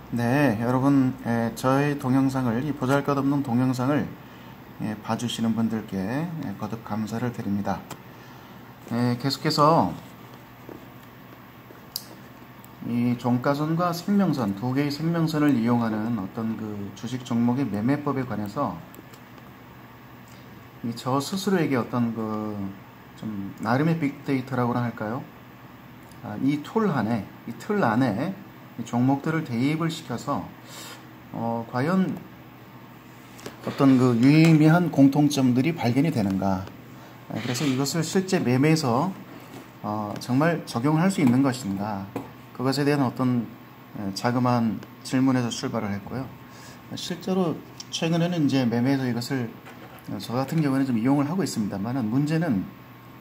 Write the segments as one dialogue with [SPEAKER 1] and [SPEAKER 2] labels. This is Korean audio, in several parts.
[SPEAKER 1] 네, 여러분, 저의 동영상을, 이 보잘것없는 동영상을 봐주시는 분들께 거듭 감사를 드립니다. 계속해서 이 종가선과 생명선, 두 개의 생명선을 이용하는 어떤 그 주식 종목의 매매법에 관해서 저 스스로에게 어떤 그 좀 나름의 빅데이터라고나 할까요? 이 틀 안에 이 종목들을 대입을 시켜서 과연 어떤 그 유의미한 공통점들이 발견이 되는가. 그래서 이것을 실제 매매에서 정말 적용할 수 있는 것인가. 그것에 대한 어떤 자그마한 질문에서 출발을 했고요. 실제로 최근에는 이제 매매에서 이것을 저 같은 경우는 좀 이용을 하고 있습니다만은 문제는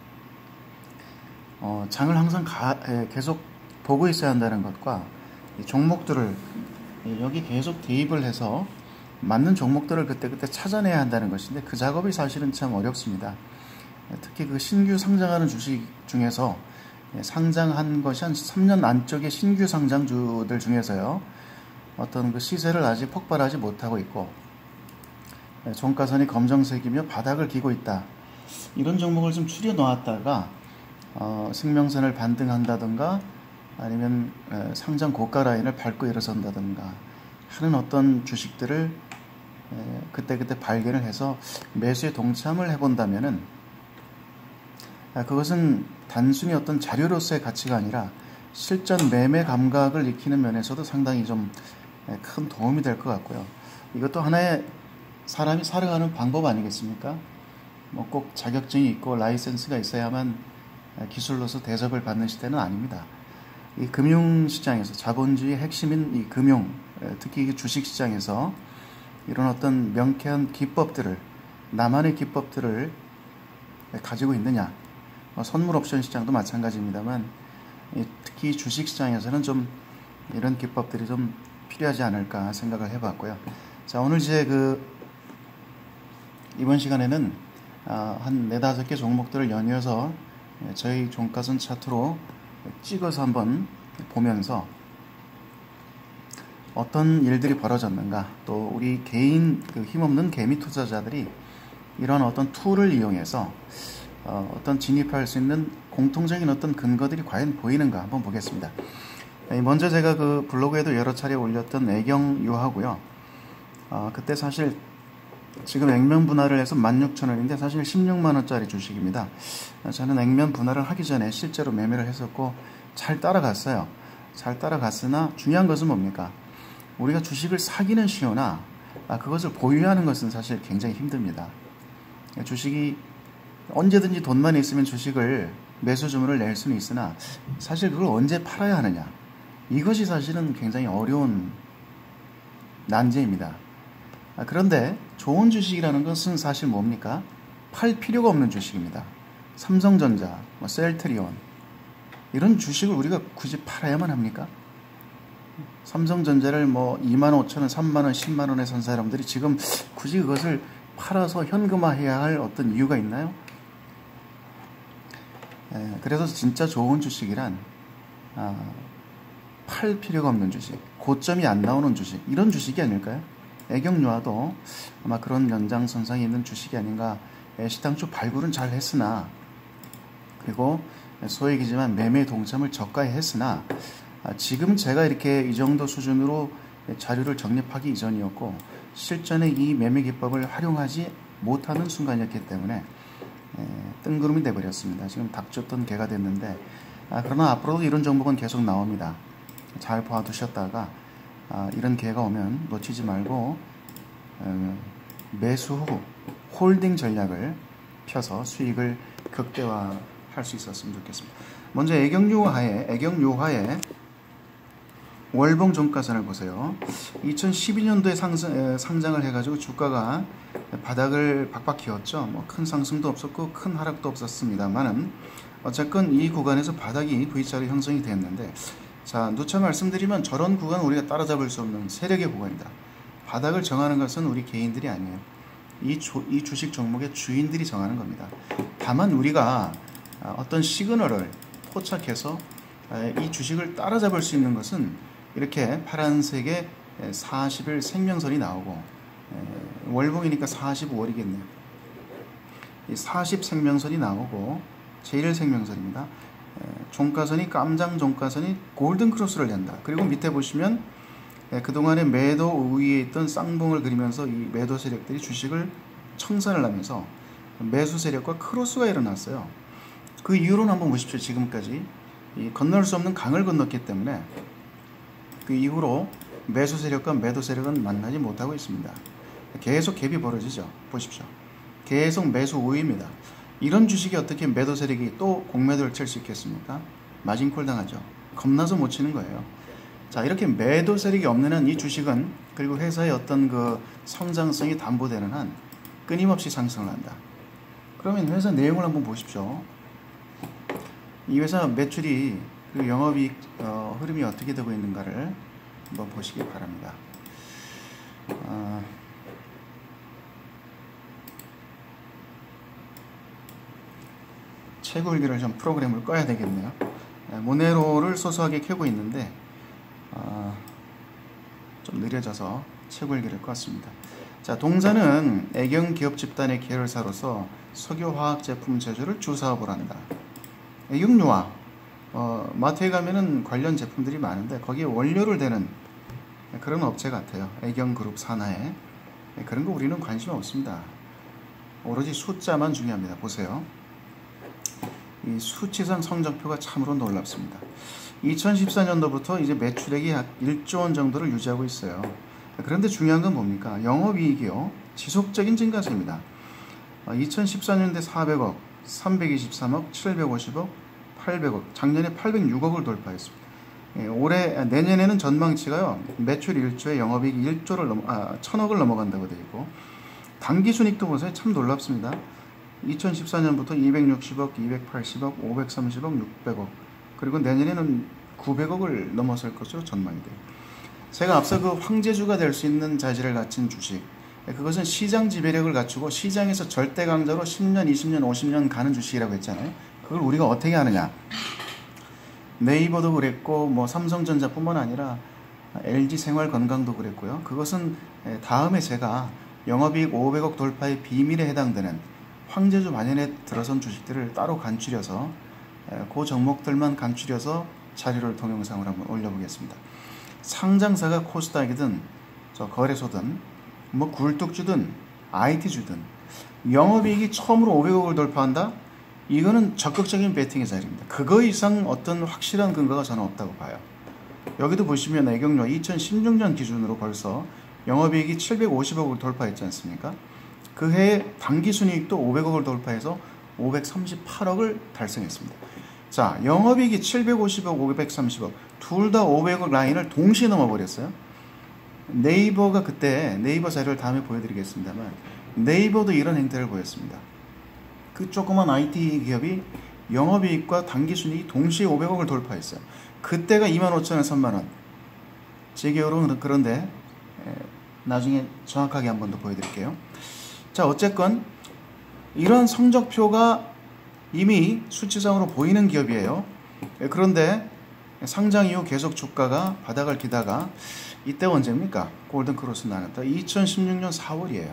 [SPEAKER 1] 장을 항상 계속 보고 있어야 한다는 것과 종목들을 여기 계속 대입을 해서 맞는 종목들을 그때그때 찾아내야 한다는 것인데 그 작업이 사실은 참 어렵습니다. 특히 그 신규 상장하는 주식 중에서 상장한 것이 한 3년 안쪽의 신규 상장주들 중에서요, 어떤 그 시세를 아직 폭발하지 못하고 있고 종가선이 검정색이며 바닥을 기고 있다. 이런 종목을 좀 추려 놓았다가 생명선을 반등한다든가 아니면 상장 고가 라인을 밟고 일어선다든가 하는 어떤 주식들을 그때그때 발견을 해서 매수에 동참을 해본다면은 그것은 단순히 어떤 자료로서의 가치가 아니라 실전 매매 감각을 익히는 면에서도 상당히 좀 큰 도움이 될 것 같고요. 이것도 하나의 사람이 살아가는 방법 아니겠습니까? 뭐 꼭 자격증이 있고 라이센스가 있어야만 기술로서 대접을 받는 시대는 아닙니다. 이 금융시장에서 자본주의의 핵심인 이 금융, 특히 주식시장에서 이런 어떤 명쾌한 기법들을, 나만의 기법들을 가지고 있느냐. 선물 옵션 시장도 마찬가지입니다만 특히 주식시장에서는 좀 이런 기법들이 좀 필요하지 않을까 생각을 해봤고요. 자, 오늘 이제 이번 시간에는 한 4-5개 종목들을 연이어서 저희 종가선 차트로 찍어서 한번 보면서 어떤 일들이 벌어졌는가, 또 우리 개인 힘없는 개미 투자자들이 이런 어떤 툴을 이용해서 어떤 진입할 수 있는 공통적인 어떤 근거들이 과연 보이는가 한번 보겠습니다. 먼저 제가 그 블로그에도 여러 차례 올렸던 애경유하고요. 그때 사실 지금 액면 분할을 해서 16,000원인데 사실 16만원짜리 주식입니다. 저는 액면 분할을 하기 전에 실제로 매매를 했었고 잘 따라갔어요. 잘 따라갔으나 중요한 것은 뭡니까? 우리가 주식을 사기는 쉬우나 그것을 보유하는 것은 사실 굉장히 힘듭니다. 주식이 언제든지 돈만 있으면 주식을 매수 주문을 낼 수는 있으나 사실 그걸 언제 팔아야 하느냐, 이것이 사실은 굉장히 어려운 난제입니다. 그런데 좋은 주식이라는 것은 사실 뭡니까? 팔 필요가 없는 주식입니다. 삼성전자, 셀트리온, 이런 주식을 우리가 굳이 팔아야만 합니까? 삼성전자를 25,000원, 3만원, 10만원에 산 사람들이 지금 굳이 그것을 팔아서 현금화해야 할 어떤 이유가 있나요? 그래서 진짜 좋은 주식이란 팔 필요가 없는 주식, 고점이 안 나오는 주식, 이런 주식이 아닐까요? 애경유화도 아마 그런 연장선상에 있는 주식이 아닌가. 시당초 발굴은 잘 했으나, 그리고 소액이지만 매매 동참을 저가에 했으나 지금 제가 이렇게 이 정도 수준으로 자료를 정립하기 이전이었고 실전에 이 매매 기법을 활용하지 못하는 순간이었기 때문에 뜬구름이 돼버렸습니다. 지금 닥쳤던 개가 됐는데 그러나 앞으로도 이런 정보는 계속 나옵니다. 잘 봐두셨다가 이런 기회가 오면 놓치지 말고 매수 후 홀딩 전략을 펴서 수익을 극대화할 수 있었으면 좋겠습니다. 먼저 애경유화의 월봉 종가선을 보세요. 2012년도에 상장을 해가지고 주가가 바닥을 박박 기었죠. 큰 상승도 없었고 큰 하락도 없었습니다만은 어쨌건 이 구간에서 바닥이 V자로 형성이 됐는데, 자, 누차 말씀드리면 저런 구간은 우리가 따라잡을 수 없는 세력의 구간이다. 바닥을 정하는 것은 우리 개인들이 아니에요. 이 주식 종목의 주인들이 정하는 겁니다. 다만 우리가 어떤 시그널을 포착해서 이 주식을 따라잡을 수 있는 것은 이렇게 파란색의 40일 생명선이 나오고, 월봉이니까 45월이겠네요. 이 40 생명선이 나오고 제1 생명선입니다. 종가선이 깜장 종가선이 골든 크로스를 낸다. 그리고 밑에 보시면 그동안에 매도 우위에 있던 쌍봉을 그리면서 이 매도 세력들이 주식을 청산을 하면서 매수 세력과 크로스가 일어났어요. 그 이후로는 한번 보십시오. 지금까지 이 건널 수 없는 강을 건넜기 때문에 그 이후로 매수 세력과 매도 세력은 만나지 못하고 있습니다. 계속 갭이 벌어지죠. 보십시오. 계속 매수 우위입니다. 이런 주식이 어떻게 매도 세력이 또 공매도를 칠 수 있겠습니까? 마진콜 당하죠. 겁나서 못 치는 거예요. 자, 이렇게 매도 세력이 없는 한 이 주식은, 그리고 회사의 어떤 그 성장성이 담보되는 한 끊임없이 상승을 한다. 그러면 회사 내용을 한번 보십시오. 이 회사 매출이, 그리고 영업이익 흐름이 어떻게 되고 있는가를 한번 보시기 바랍니다. 채굴기를 좀 프로그램을 꺼야 되겠네요. 모네로를 소소하게 켜고 있는데 좀 느려져서 채굴기를 껐습니다. 자, 동사는 애경 기업 집단의 계열사로서 석유화학 제품 제조를 주사업을 한다. 애경유화, 마트에 가면은 관련 제품들이 많은데 거기에 원료를 대는 그런 업체 같아요. 애경그룹 산하에. 그런 거 우리는 관심 없습니다. 오로지 숫자만 중요합니다. 보세요. 이 수치상 성적표가 참으로 놀랍습니다. 2014년도부터 이제 매출액이 약 1조 원 정도를 유지하고 있어요. 그런데 중요한 건 뭡니까? 영업이익이요. 지속적인 증가세입니다. 2014년대 400억, 323억, 750억, 800억, 작년에 806억을 돌파했습니다. 내년에는 전망치가요. 매출 1조에 영업이익 1000억을 넘어간다고 되어 있고, 당기순이익도 보세요. 참 놀랍습니다. 2014년부터 260억, 280억, 530억, 600억, 그리고 내년에는 900억을 넘어설 것으로 전망이 돼요. 제가 앞서 그 황제주가 될 수 있는 자질을 갖춘 주식, 그것은 시장 지배력을 갖추고 시장에서 절대 강자로 10년, 20년, 50년 가는 주식이라고 했잖아요. 그걸 우리가 어떻게 하느냐? 네이버도 그랬고, 뭐 삼성전자뿐만 아니라 LG생활건강도 그랬고요. 그것은 다음에 제가 영업이익 500억 돌파의 비밀에 해당되는 황제주 만연에 들어선 주식들을 따로 간추려서 그 종목들만 간추려서 자료를 동영상으로 한번 올려보겠습니다. 상장사가 코스닥이든 거래소든 뭐 굴뚝주든 IT주든 영업이익이 처음으로 500억을 돌파한다? 이거는 적극적인 베팅의 자리입니다. 그거 이상 어떤 확실한 근거가 저는 없다고 봐요. 여기도 보시면 애경유화 2016년 기준으로 벌써 영업이익이 750억을 돌파했지 않습니까? 그 해에 당기순이익도 500억을 돌파해서 538억을 달성했습니다. 자, 영업이익이 750억, 530억 둘 다 500억 라인을 동시에 넘어버렸어요. 네이버가 그때, 네이버 자료를 다음에 보여드리겠습니다만, 네이버도 이런 행태를 보였습니다. 그 조그만 IT 기업이 영업이익과 당기순이익이 동시에 500억을 돌파했어요. 그때가 25,000원, 3만원. 제 기억으로는 그런데 나중에 정확하게 한 번 더 보여드릴게요. 자, 어쨌건 이런 성적표가 이미 수치상으로 보이는 기업이에요. 그런데 상장 이후 계속 주가가 바닥을 기다가 이때 언제입니까? 골든크로스 나눴다. 2016년 4월이에요.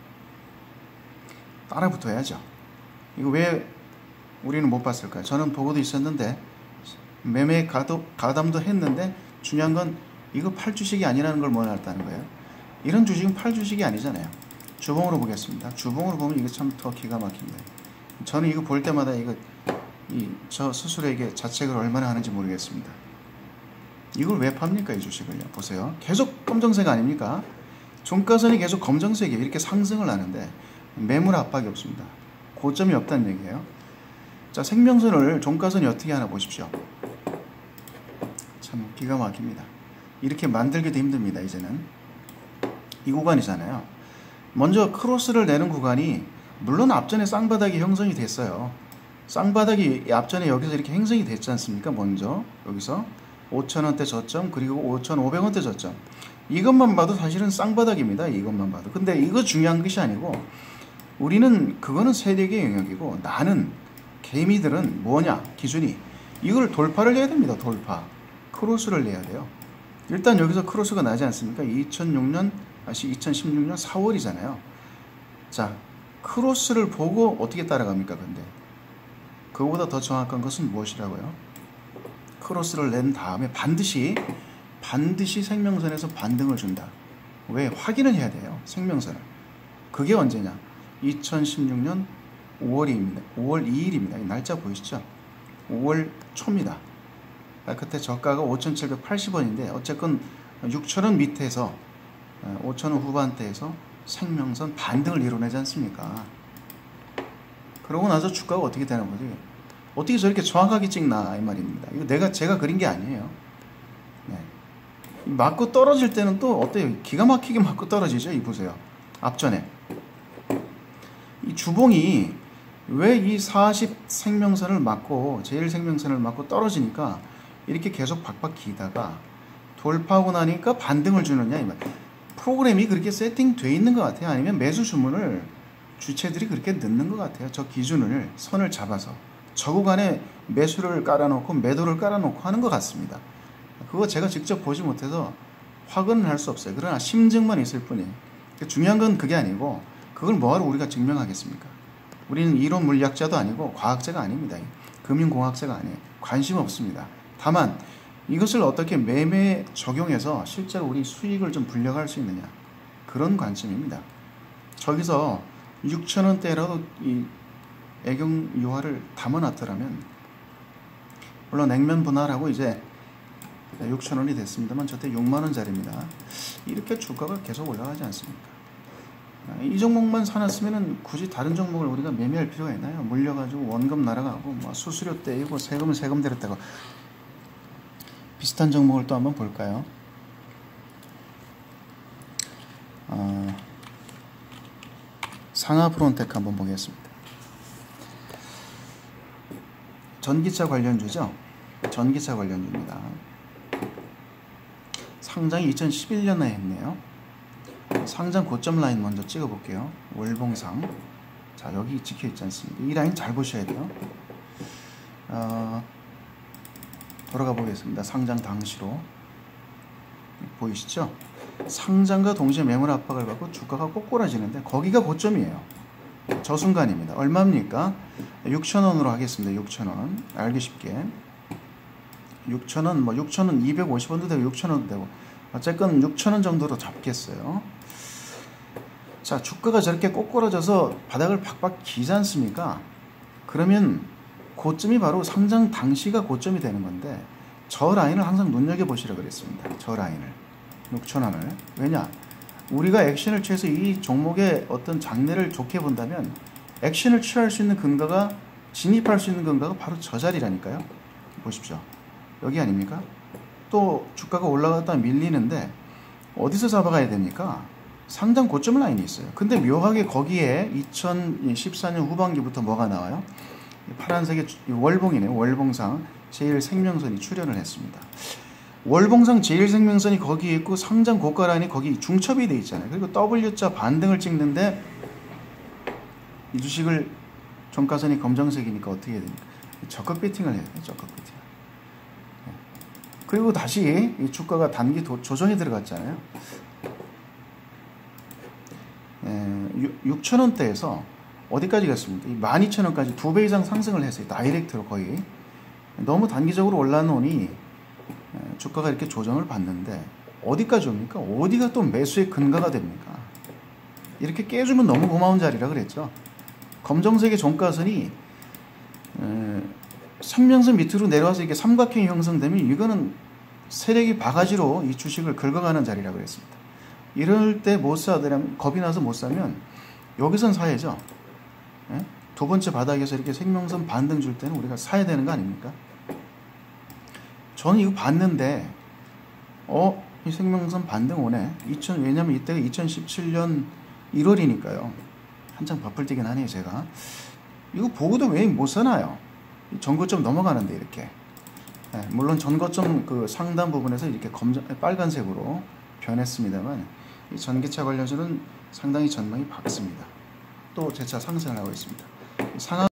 [SPEAKER 1] 따라 붙어야죠. 이거 왜 우리는 못 봤을까요? 저는 보고도 있었는데 매매 가담도 했는데 중요한 건 이거 팔 주식이 아니라는 걸 몰랐다는 거예요. 이런 주식은 팔 주식이 아니잖아요. 주봉으로 보겠습니다. 주봉으로 보면 이거 참 더 기가 막힙니다. 저는 이거 볼 때마다 저 스스로에게 자책을 얼마나 하는지 모르겠습니다. 이걸 왜 팝니까, 이 주식을요? 보세요. 계속 검정색 아닙니까? 종가선이 계속 검정색이에요. 이렇게 상승을 하는데 매물 압박이 없습니다. 고점이 없다는 얘기예요. 자, 생명선을 종가선이 어떻게 하나 보십시오. 참 기가 막힙니다. 이렇게 만들기도 힘듭니다. 이제는 이 구간이잖아요. 먼저 크로스를 내는 구간이 물론 앞전에 쌍바닥이 형성이 됐어요. 쌍바닥이 앞전에 여기서 이렇게 형성이 됐지 않습니까? 먼저 여기서 5,000원대 저점, 그리고 5,500원대 저점. 이것만 봐도 사실은 쌍바닥입니다. 이것만 봐도. 근데 이거 중요한 것이 아니고, 우리는 그거는 세력의 영역이고, 나는 개미들은 뭐냐 기준이 이걸 돌파를 해야 됩니다. 돌파 크로스를 내야 돼요. 일단 여기서 크로스가 나지 않습니까? 2016년 4월이잖아요. 자, 크로스를 보고 어떻게 따라갑니까? 근데 그거보다 더 정확한 것은 무엇이라고요? 크로스를 낸 다음에 반드시 생명선에서 반등을 준다. 왜? 확인을 해야 돼요. 생명선을. 그게 언제냐? 2016년 5월입니다. 5월 2일입니다. 날짜 보이시죠? 5월 초입니다. 그때 저가가 5,780원인데 어쨌건 6,000원 밑에서 5,000원 후반대에서 생명선 반등을 이뤄내지 않습니까? 그러고 나서 주가가 어떻게 되는 거지? 어떻게 저렇게 정확하게 찍나 이 말입니다. 이거 제가 그린 게 아니에요. 네. 맞고 떨어질 때는 또 어때요? 기가 막히게 맞고 떨어지죠. 이 보세요. 앞전에 이 주봉이 왜 이 40 생명선을 맞고 제일 생명선을 맞고 떨어지니까 이렇게 계속 박박 기다가 돌파하고 나니까 반등을 주느냐 이 말. 프로그램이 그렇게 세팅되어 있는 것 같아요. 아니면 매수 주문을 주체들이 그렇게 넣는 것 같아요. 저 기준을 선을 잡아서 저 구간에 매수를 깔아놓고 매도를 깔아놓고 하는 것 같습니다. 그거 제가 직접 보지 못해서 확언을 할 수 없어요. 그러나 심증만 있을 뿐이에요. 중요한 건 그게 아니고 그걸 뭐하러 우리가 증명하겠습니까? 우리는 이론 물리학자도 아니고 과학자가 아닙니다. 금융공학자가 아니에요. 관심 없습니다. 다만 이것을 어떻게 매매에 적용해서 실제로 우리 수익을 좀 불려갈 수 있느냐 그런 관점입니다. 저기서 6,000원대라도 이 애경 유화를 담아놨더라면 물론 냉면 분할하고 이제 6,000원이 됐습니다만 저때 6만원짜리입니다. 이렇게 주가가 계속 올라가지 않습니까? 이 종목만 사놨으면 굳이 다른 종목을 우리가 매매할 필요가 있나요? 물려가지고 원금 날아가고 뭐 수수료 떼이고 세금 들였다고. 비슷한 종목을 또 한번 볼까요? 상하프론테크 한번 보겠습니다. 전기차 관련주죠. 전기차 관련주입니다. 상장이 2011년에 했네요. 상장 고점 라인 먼저 찍어볼게요. 월봉상. 자, 여기 찍혀있지 않습니까? 이 라인 잘 보셔야 돼요. 돌아가 보겠습니다. 상장 당시로. 보이시죠? 상장과 동시에 매물 압박을 받고 주가가 꼬꾸라지는데 거기가 고점이에요. 저 순간입니다. 얼마입니까? 6,000원으로 하겠습니다. 6,000원. 알기 쉽게. 6,000원, 뭐 6,000원 250원도 되고 6,000원도 되고 어쨌건 6,000원 정도로 잡겠어요. 자, 주가가 저렇게 꼬꾸라져서 바닥을 박박 기지 않습니까? 그러면 고점이 바로 상장 당시가 고점이 되는 건데 저 라인을 항상 눈여겨보시라고 그랬습니다. 저 라인을 6,000원을. 왜냐? 우리가 액션을 취해서 이 종목의 어떤 장래를 좋게 본다면 액션을 취할 수 있는 근거가 진입할 수 있는 근거가 바로 저 자리라니까요. 보십시오. 여기 아닙니까? 또 주가가 올라갔다 밀리는데 어디서 잡아가야 됩니까? 상장 고점 라인이 있어요. 근데 묘하게 거기에 2014년 후반기부터 뭐가 나와요? 파란색의 월봉이네요. 월봉상 제일생명선이 출현을 했습니다. 월봉상 제일생명선이 거기 있고 상장 고가 라인이 거기 중첩이 돼 있잖아요. 그리고 W자 반등을 찍는데 이 주식을 종가선이 검정색이니까 어떻게 해야 됩니까? 적극 베팅을 해야 돼요. 적극 베팅. 그리고 다시 이 주가가 단기 조정에 들어갔잖아요. 6,000원대에서 어디까지 갔습니까? 12,000원까지 2배 이상 상승을 했어요. 다이렉트로 거의. 너무 단기적으로 올라놓으니 주가가 이렇게 조정을 받는데 어디까지 옵니까? 어디가 또 매수의 근거가 됩니까? 이렇게 깨주면 너무 고마운 자리라 그랬죠. 검정색의 종가선이 생명선 밑으로 내려와서 이렇게 삼각형이 형성되면 이거는 세력이 바가지로 이 주식을 긁어가는 자리라고 했습니다. 이럴 때 못 사더라면 겁이 나서 못 사면 여기선 사야죠. 예? 두 번째 바닥에서 이렇게 생명선 반등 줄 때는 우리가 사야 되는 거 아닙니까? 저는 이거 봤는데 이 생명선 반등 오네. 왜냐면 이때가 2017년 1월이니까요. 한창 바쁠 때긴 하네요. 제가 이거 보고도 왜 못 사나요? 전고점 넘어가는데 이렇게. 물론 전고점 그 상단 부분에서 이렇게 빨간색으로 변했습니다만 이 전기차 관련주는 상당히 전망이 밝습니다. 또 재차 상승을 하고 있습니다. 상하